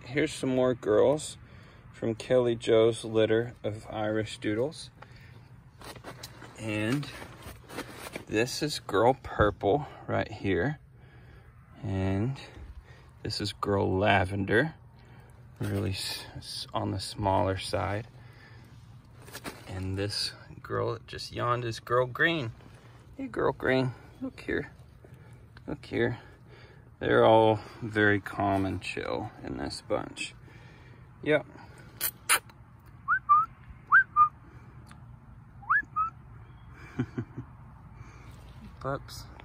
here's some more girls from Kelli Joe's litter of Irish Doodles. And this is girl purple right here. And this is girl lavender, really on the smaller side. And this girl that just yawned is girl green. Hey, girl green, look here. Look here. They're all very calm and chill in this bunch. Yep. Pups.